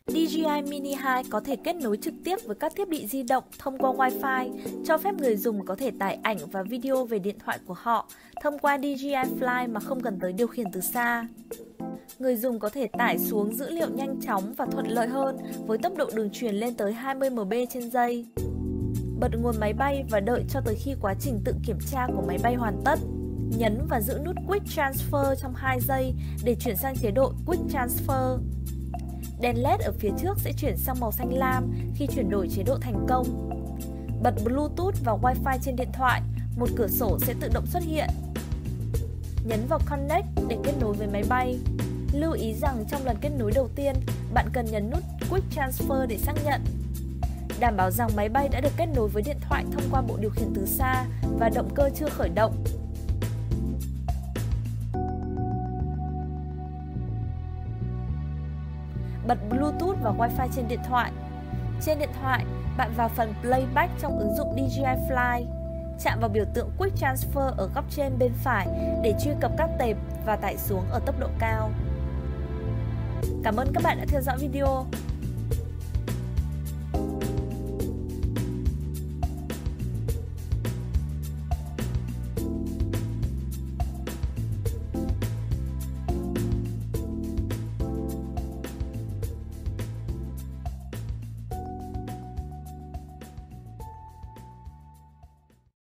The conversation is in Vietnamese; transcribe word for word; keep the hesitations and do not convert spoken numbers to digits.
đê gi i Mini hai có thể kết nối trực tiếp với các thiết bị di động thông qua Wi-Fi, cho phép người dùng có thể tải ảnh và video về điện thoại của họ thông qua đê gi i Fly mà không cần tới điều khiển từ xa. Người dùng có thể tải xuống dữ liệu nhanh chóng và thuận lợi hơn với tốc độ đường truyền lên tới hai mươi mét trên giây. Bật nguồn máy bay và đợi cho tới khi quá trình tự kiểm tra của máy bay hoàn tất. Nhấn và giữ nút Quick Transfer trong hai giây để chuyển sang chế độ Quick Transfer. Đèn led ở phía trước sẽ chuyển sang màu xanh lam khi chuyển đổi chế độ thành công. Bật Bluetooth và Wi-Fi trên điện thoại, một cửa sổ sẽ tự động xuất hiện. Nhấn vào Connect để kết nối với máy bay. Lưu ý rằng trong lần kết nối đầu tiên, bạn cần nhấn nút Quick Transfer để xác nhận. Đảm bảo rằng máy bay đã được kết nối với điện thoại thông qua bộ điều khiển từ xa và động cơ chưa khởi động. Bật Bluetooth và Wi-Fi trên điện thoại. Trên điện thoại, bạn vào phần Playback trong ứng dụng đê gi i Fly. Chạm vào biểu tượng Quick Transfer ở góc trên bên phải để truy cập các tệp và tải xuống ở tốc độ cao. Cảm ơn các bạn đã theo dõi video.